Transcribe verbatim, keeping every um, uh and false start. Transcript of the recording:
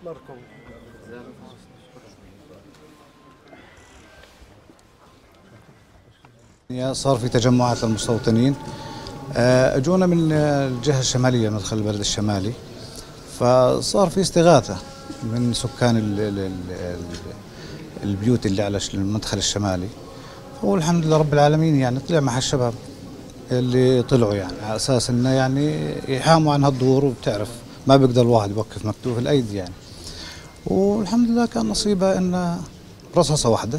نركب. صار في تجمعات للمستوطنين، اجونا من الجهه الشماليه، مدخل البلد الشمالي، فصار في استغاثه من سكان ال ال ال البيوت اللي على المدخل الشمالي. والحمد لله رب العالمين، يعني طلع مع الشباب اللي طلعوا يعني على اساس انه يعني يحاموا عن هالدور، وبتعرف ما بيقدر الواحد يوقف مكتوف الايدي يعني. والحمد لله كان نصيبه انه رصاصه واحده.